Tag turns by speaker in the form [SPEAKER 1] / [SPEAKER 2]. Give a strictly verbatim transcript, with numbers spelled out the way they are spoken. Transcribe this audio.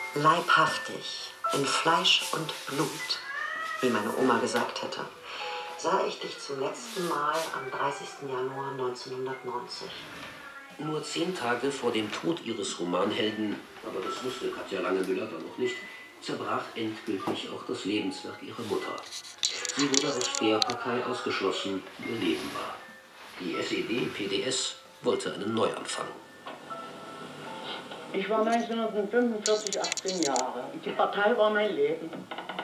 [SPEAKER 1] Leibhaftig, in Fleisch und Blut, wie meine Oma gesagt hätte, sah ich dich zum letzten Mal am dreißigsten Januar neunzehnhundertneunzig.
[SPEAKER 2] Nur zehn Tage vor dem Tod ihres Romanhelden, aber das wusste Katja Langemüller dann noch nicht, zerbrach endgültig auch das Lebenswerk ihrer Mutter. Sie wurde aus der Partei ausgeschlossen, die ihr Leben war. Die S E D P D S wollte einen Neuanfang.
[SPEAKER 3] Ich war neunzehnhundertfünfundvierzig achtzehn Jahre und die Partei war mein Leben.